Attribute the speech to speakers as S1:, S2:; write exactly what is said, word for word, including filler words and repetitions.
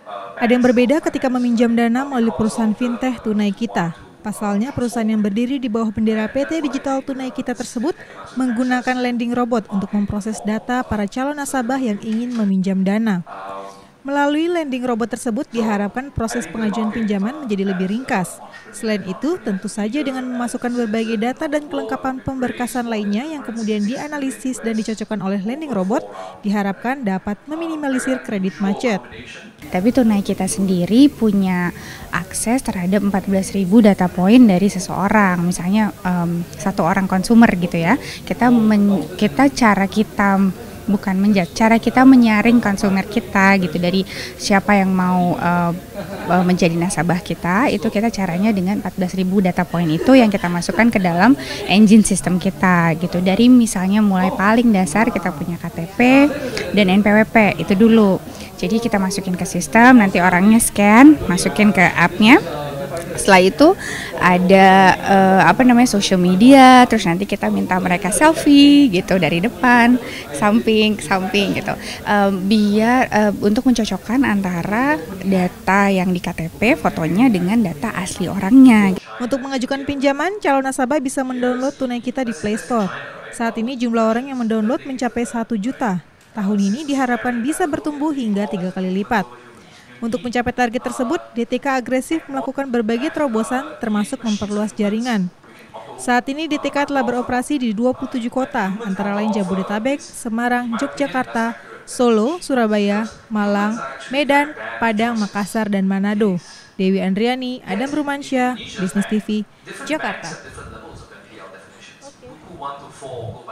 S1: Ada yang berbeda ketika meminjam dana melalui perusahaan fintech Tunai Kita. Pasalnya, perusahaan yang berdiri di bawah bendera P T Digital Tunai Kita tersebut menggunakan lending robot untuk memproses data para calon nasabah yang ingin meminjam dana. Melalui lending robot tersebut diharapkan proses pengajuan pinjaman menjadi lebih ringkas. Selain itu, tentu saja dengan memasukkan berbagai data dan kelengkapan pemberkasan lainnya yang kemudian dianalisis dan dicocokkan oleh lending robot, diharapkan dapat meminimalisir kredit macet.
S2: Tapi Tunai Kita sendiri punya akses terhadap empat belas ribu data point dari seseorang, misalnya um, satu orang konsumer gitu ya. Kita men, kita cara kita bukan menjat, cara kita menyaring konsumer kita gitu dari siapa yang mau uh, menjadi nasabah kita, itu kita caranya dengan empat belas ribu data point itu yang kita masukkan ke dalam engine sistem kita gitu. Dari misalnya mulai paling dasar kita punya K T P dan N P W P itu dulu. Jadi kita masukin ke sistem, nanti orangnya scan, masukin ke app-nya. Setelah itu ada uh, apa namanya social media, terus nanti kita minta mereka selfie gitu dari depan, samping, samping gitu, uh, biar uh, untuk mencocokkan antara data yang di K T P fotonya dengan data asli orangnya.
S1: Untuk mengajukan pinjaman, calon nasabah bisa mendownload Tunai Kita di Play Store. Saat ini jumlah orang yang mendownload mencapai satu juta. Tahun ini diharapkan bisa bertumbuh hingga tiga kali lipat. Untuk mencapai target tersebut, D T K agresif melakukan berbagai terobosan termasuk memperluas jaringan. Saat ini D T K telah beroperasi di dua puluh tujuh kota, antara lain Jabodetabek, Semarang, Yogyakarta, Solo, Surabaya, Malang, Medan, Padang, Makassar, dan Manado. Dewi Andriani, Adam Rumansyah, Bisnis T V, Jakarta.